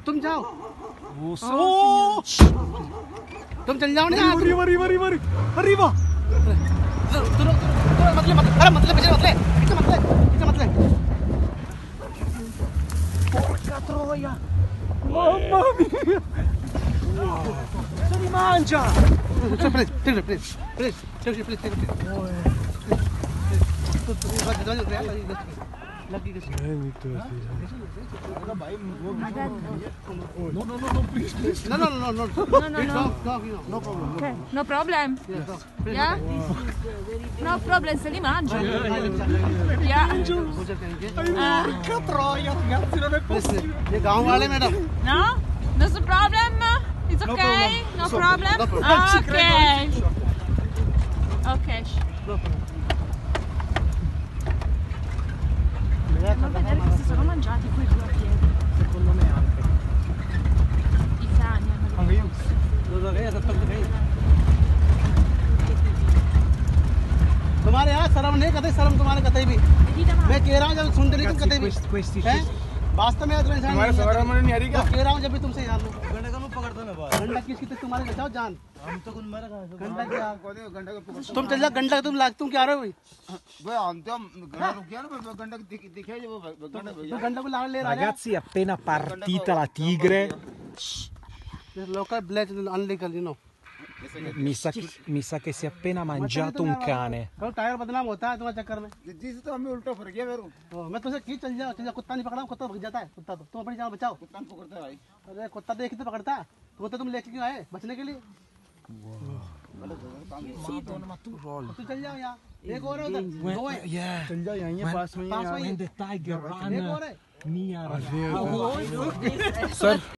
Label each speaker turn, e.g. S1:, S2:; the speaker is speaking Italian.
S1: तुम जाओ।
S2: Oh!
S1: तुम चल जाओ ना।
S2: Arriva, arriva, arriva, arriva! Porca troia! Mamma mia! Se li mangia!
S1: No problem.
S3: Okay. No problem. Yeah? No problem, se li mangia. Yeah.
S2: Porca troia, ragazzi, non è possibile!
S1: ये गांव वाले madam.
S3: No? No problem? It's okay? No problem? Okay. Okay. Non vedere che si sono mangiati quei due a piedi.
S2: Secondo me anche.
S3: I cani hanno
S1: तुम्हारे यहाँ शर्म नहीं करते, शर्म तुम्हारे कतई भी। मैं कह रहा हूँ जब सुनते नहीं तुम कतई भी।
S2: Questi
S1: वास्तव में इंसान
S2: तुम्हारे शर्म नहीं आ रही क्या?
S1: कह रहा हूँ जब भी तुमसे यार लो।
S4: गंडा का मुंह पकड़ता मैं बाहर।
S1: गंडा किसकी तो तुम्हारे बचाओ जान।
S4: हम तो कुछ मरा कहाँ से?
S1: गंडा क्या?
S4: गंडा का पकड़।
S1: तुम चल जा गंडा तुम क्या रहे हो भाई?
S4: भाई हम तो गंडा रुक गया ना, गंडा दिखाई जब गंडा
S1: तू गंडा को लाने ले रहा है।
S2: Ragazzi, è appena partita la tigre.
S1: Local black illegal you know.
S2: Mi sa che si è appena mangiato un cane.
S1: कल टायर बदनाम होता है तुम्हारे चक्कर में।
S4: जिस तो हमें उल्टा फर गया मेरे।
S1: मैं तुझे की चल जा कुत्ता नहीं पकड़ा, कुत्ता भग जाता है कुत्ता तो। तुम अपनी जान बचाओ।
S4: कुत्ता पकड़ता है भाई।
S1: अरे कुत्ता देख के तो पकड़ता है। तुम लेके क्यों आए? बचने के लिए। तू चल जाओ यहाँ। एक और है उधर। दो है।
S2: चल जाओ यहाँ पास में
S1: पास में
S2: when the tiger
S1: एक और
S2: run
S1: है।
S2: near. Sir.